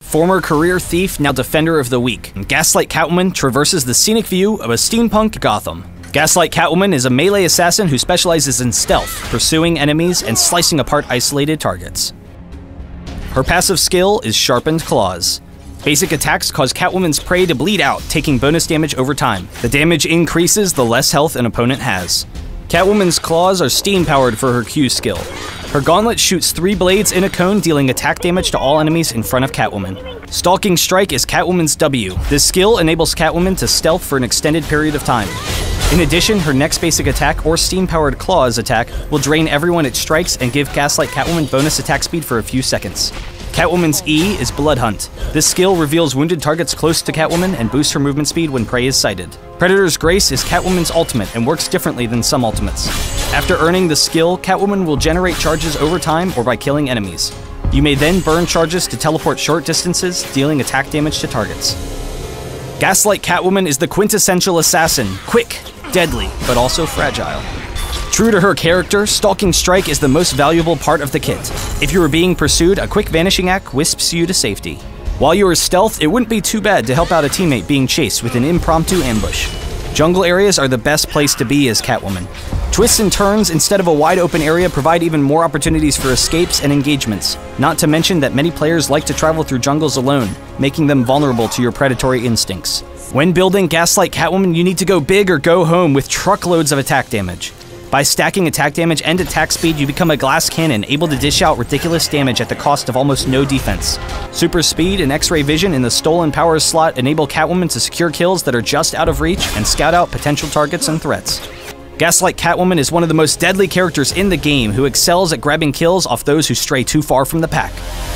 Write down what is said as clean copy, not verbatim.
Former career thief, now defender of the weak, Gaslight Catwoman traverses the scenic view of a steampunk Gotham. Gaslight Catwoman is a melee assassin who specializes in stealth, pursuing enemies and slicing apart isolated targets. Her passive skill is Sharpened Claws. Basic attacks cause Catwoman's prey to bleed out, taking bonus damage over time. The damage increases the less health an opponent has. Catwoman's claws are steam-powered for her Q skill. Her gauntlet shoots 3 blades in a cone, dealing attack damage to all enemies in front of Catwoman. Stalking Strike is Catwoman's W. This skill enables Catwoman to stealth for an extended period of time. In addition, her next basic attack, or steam-powered claws attack, will drain everyone it strikes and give Gaslight Catwoman bonus attack speed for a few seconds. Catwoman's E is Blood Hunt. This skill reveals wounded targets close to Catwoman and boosts her movement speed when prey is sighted. Predator's Grace is Catwoman's ultimate and works differently than some ultimates. After earning the skill, Catwoman will generate charges over time or by killing enemies. You may then burn charges to teleport short distances, dealing attack damage to targets. Gaslight Catwoman is the quintessential assassin, quick, deadly, but also fragile. True to her character, Stalking Strike is the most valuable part of the kit. If you are being pursued, a quick vanishing act wisps you to safety. While you are stealth, it wouldn't be too bad to help out a teammate being chased with an impromptu ambush. Jungle areas are the best place to be as Catwoman. Twists and turns instead of a wide open area provide even more opportunities for escapes and engagements, not to mention that many players like to travel through jungles alone, making them vulnerable to your predatory instincts. When building Gaslight Catwoman, you need to go big or go home with truckloads of attack damage. By stacking attack damage and attack speed, you become a glass cannon, able to dish out ridiculous damage at the cost of almost no defense. Super speed and X-ray vision in the stolen powers slot enable Catwoman to secure kills that are just out of reach and scout out potential targets and threats. Gaslight Catwoman is one of the most deadly characters in the game, who excels at grabbing kills off those who stray too far from the pack.